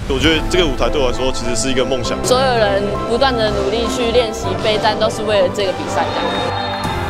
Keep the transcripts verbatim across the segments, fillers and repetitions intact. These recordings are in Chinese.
我觉得这个舞台对我来说其实是一个梦想。 所有人不断的努力去练习备战，都是为了这个比赛这样。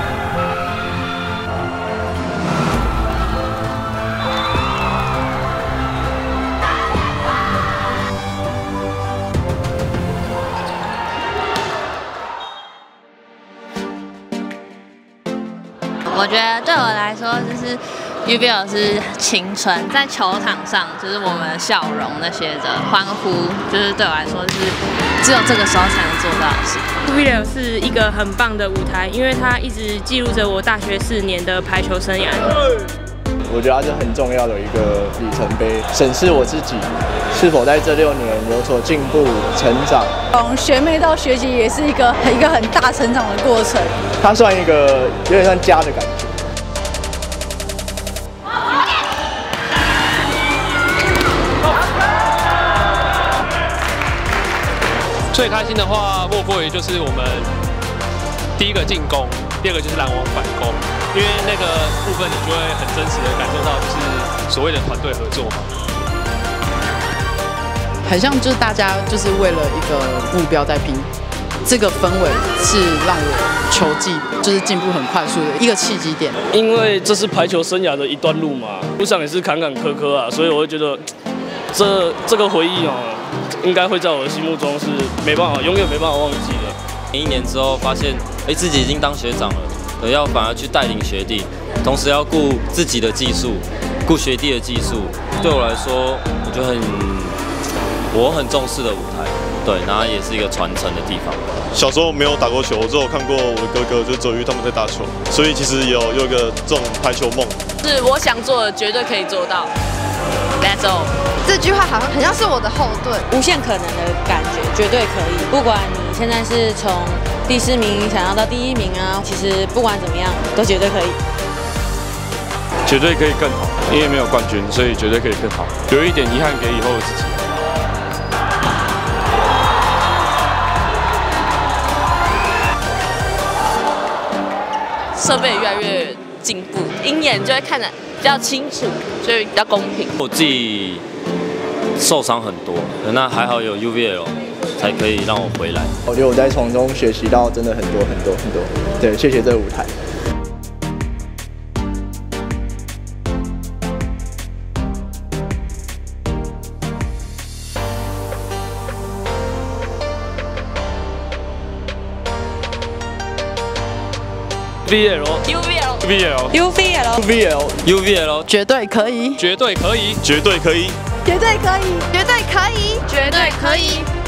我觉得对我来说，就是 U B L 是青春，在球场上就是我们的笑容那些的欢呼，就是对我来说是只有这个时候才能做到的事。 U B L 是一个很棒的舞台，因为它一直记录着我大学四年的排球生涯。 我觉得它是很重要的一个里程碑，审视我自己是否在这六年有所进步、成长。 从学妹到学姐也是一个一个很大成长的过程。 它算一个有点像家的感觉。 最开心的话，莫过于就是我们第一个进攻，第二个就是拦网反攻。 因为那个部分，你就会很真实的感受到，就是所谓的团队合作嘛。 很像就是大家就是为了一个目标在拼，这个氛围是让我球技就是进步很快速的一个契机点。 因为这是排球生涯的一段路嘛，路上也是坎坎坷坷啊，所以我会觉得这这个回忆哦，应该会在我的心目中是没办法，永远没办法忘记的。 一年之后发现，哎，自己已经当学长了。 要反而去带领学弟，同时要顾自己的技术，顾学弟的技术。对我来说，我觉得很我很重视的舞台，对，然后也是一个传承的地方。 小时候没有打过球，我只有看过我的哥哥，就是周瑜他们在打球，所以其实有有一个这种排球梦。 是我想做的，绝对可以做到。That's all。 这句话好像很像是我的后盾， 无限可能的感觉，绝对可以。不管你现在是从 第四名想要到第一名啊，其实不管怎么样，都绝对可以， 绝对可以更好。因为没有冠军，所以绝对可以更好。有一点遗憾给以后的自己。 设备越来越进步，鹰眼就会看得比较清楚，所以比较公平。 我自己受伤很多，那还好有 U V L。 才可以让我回来。 我觉得我在从中学习到真的很多很多很多。对，谢谢这个舞台。 V L U V L V L U V L V L U V L 绝对可以， 绝对可以， 绝对可以， 绝对可以， 绝对可以，绝对可以，绝对可以。